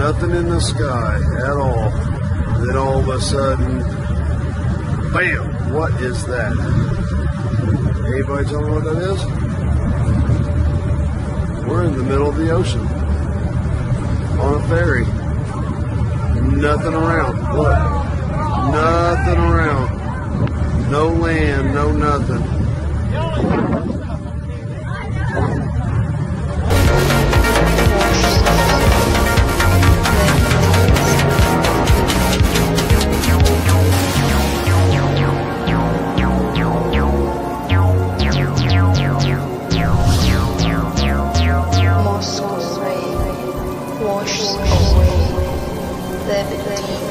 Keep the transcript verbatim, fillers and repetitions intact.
nothing in the sky at all. Then all of a sudden, bam! What is that? Anybody tell me what that is? We're in the middle of the ocean on a ferry. Nothing around. Look. Nothing around. No land, no nothing. Moscow rain washes away the